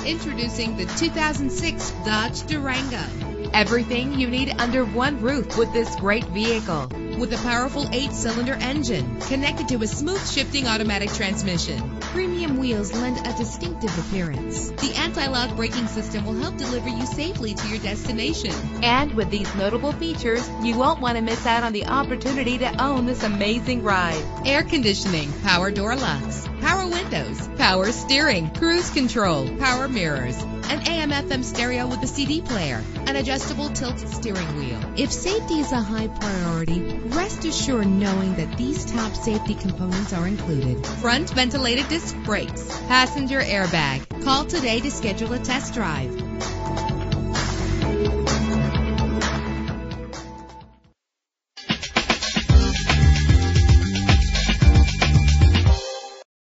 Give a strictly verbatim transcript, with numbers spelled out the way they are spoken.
Introducing the two thousand six Dodge Durango. Everything you need under one roof with this great vehicle. With a powerful eight-cylinder engine connected to a smooth shifting automatic transmission. Premium wheels lend a distinctive appearance. The anti-lock braking system will help deliver you safely to your destination. And with these notable features, you won't want to miss out on the opportunity to own this amazing ride. Air conditioning, power door locks, power windows, power steering, cruise control, power mirrors, an A M F M stereo with a C D player, an adjustable tilt steering wheel. If safety is a high priority, rest assured knowing that these top safety components are included. Front ventilated disc brakes, passenger airbag. Call today to schedule a test drive.